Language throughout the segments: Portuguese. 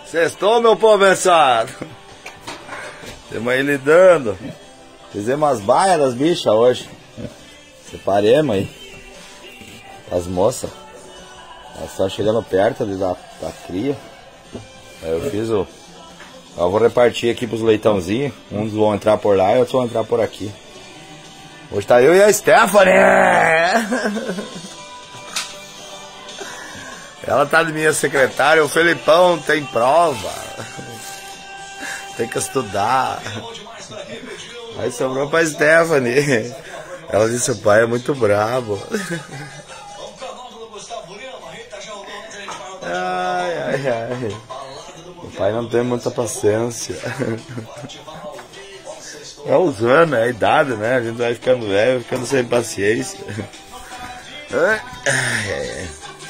Sextou, meu povo abençoado. Temos aí lidando. Fizemos as baias das bichas hoje. Separemos aí as moças. Elas estão chegando perto ali da cria. Aí eu fiz o... Eu vou repartir aqui pros leitãozinhos. Uns vão entrar por lá e outros vão entrar por aqui. Hoje tá eu e a Stephanie. Ela tá de minha secretária. O Felipão tem prova. Tem que estudar. Aí sobrou pra Stephanie. Ela disse: o pai é muito brabo. Ai, ai, ai. O pai não tem muita paciência. É os anos, é a idade, né? A gente vai ficando velho, vai ficando sem paciência. Ai, ai,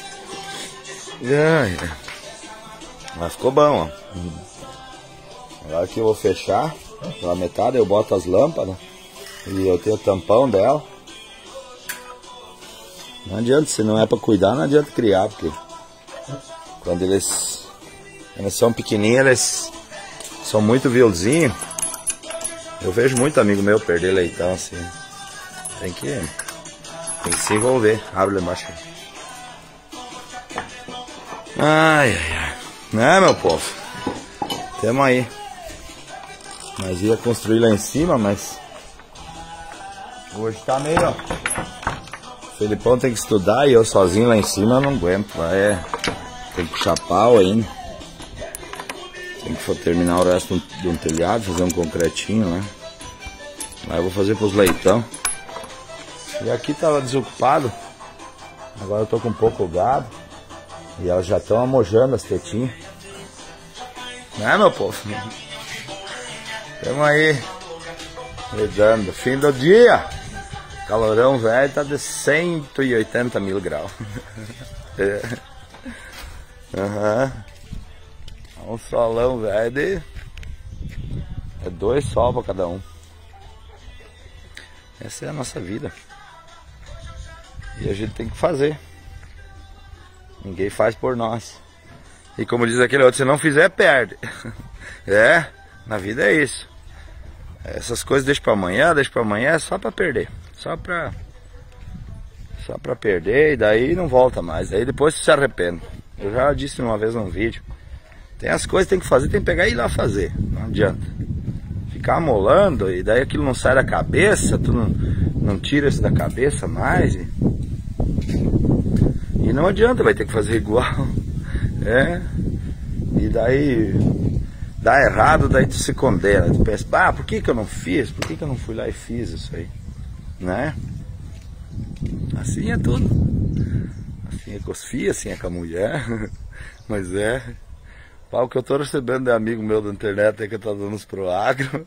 ai. Mas ficou bom, ó. Agora que eu vou fechar pela metade, eu boto as lâmpadas e eu tenho o tampão dela. Não adianta, se não é pra cuidar, não adianta criar, porque quando eles são pequenininhos, eles são muito violzinhos. Eu vejo muito amigo meu perder leitão assim. Tem que se envolver. Abre lá embaixo. Ai, ai, ai. Né, meu povo? Temos aí. Nós ia construir lá em cima, mas hoje tá meio, ó. O Felipão tem que estudar e eu sozinho lá em cima eu não aguento. Tem que puxar pau ainda. Tem que terminar o resto de um telhado, fazer um concretinho, né? Aí eu vou fazer pros leitão. E aqui tava desocupado. Agora eu tô com um pouco gado. E elas já estão amojando as tetinhas. Né, meu povo? Tamo aí lidando. Fim do dia. Calorão velho tá de 180 mil graus. É. Uhum. Um solão velho. É 2 sol pra cada um. Essa é a nossa vida. E a gente tem que fazer. Ninguém faz por nós. E como diz aquele outro, se não fizer, perde. É, na vida é isso. Essas coisas deixa pra amanhã é só pra perder. Só pra perder e daí não volta mais. Aí depois você se arrepende. Eu já disse uma vez num vídeo. Tem as coisas que tem que fazer, tem que pegar e ir lá fazer. Não adianta. Ficar amolando e daí aquilo não sai da cabeça, tu não tira isso da cabeça mais. E não adianta, vai ter que fazer igual. É. E daí dá errado, daí tu se condena. Tu pensa, por que eu não fiz? Por que eu não fui lá e fiz isso aí? Né? Assim é tudo. Assim é com os filhos, assim é com a mulher. Mas é. O que eu tô recebendo de amigo meu da internet aí que eu tô dando pro agro.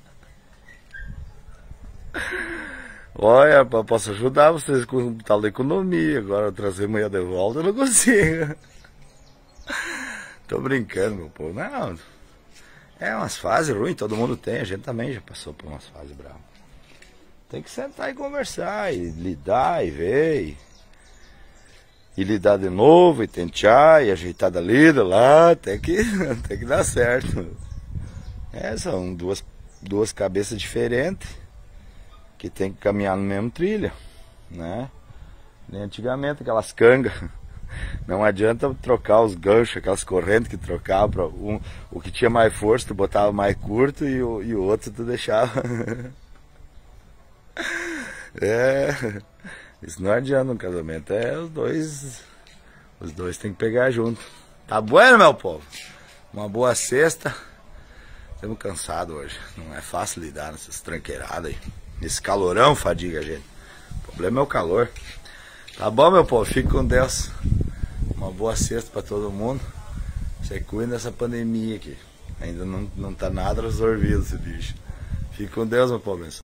Olha, posso ajudar vocês com tal da economia. Agora trazer amanhã de volta eu não consigo. Tô brincando, meu povo. Não. É umas fases ruins, todo mundo tem. A gente também já passou por umas fases bravas. Tem que sentar e conversar, e lidar, e ver. E lidar de novo, e tentear, e ajeitar da lida lá, tem que dar certo. São duas cabeças diferentes, que tem que caminhar no mesmo trilho, né? Nem antigamente, aquelas cangas. Não adianta trocar os ganchos, aquelas correntes que trocava para o que tinha mais força, tu botava mais curto e o outro tu deixava. Isso não adianta no casamento, os dois tem que pegar junto. Tá bueno, meu povo? Uma boa sexta. Estamos cansados hoje, não é fácil lidar nessas tranqueiradas aí. Esse calorão fadiga a gente. O problema é o calor. Tá bom, meu povo? Fique com Deus. Uma boa sexta para todo mundo. Você cuida dessa pandemia aqui. Ainda não tá nada resolvido esse bicho. Fique com Deus, meu povo.